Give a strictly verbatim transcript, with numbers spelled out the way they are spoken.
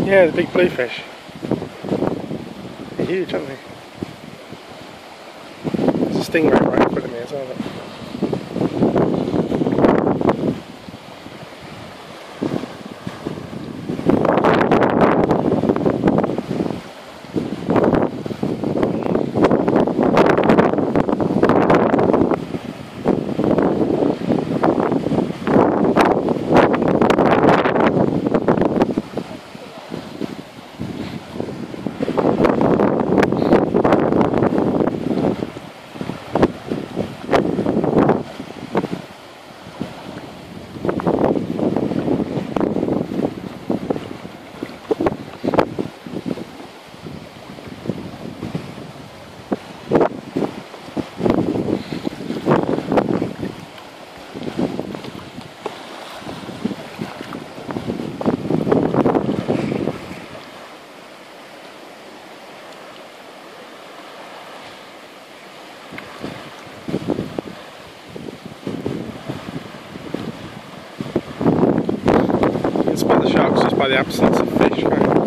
Yeah, the big bluefish. They're huge, aren't they? There's a stingray right in front of me as well. Look. You can spot the sharks just by the absence of fish, right?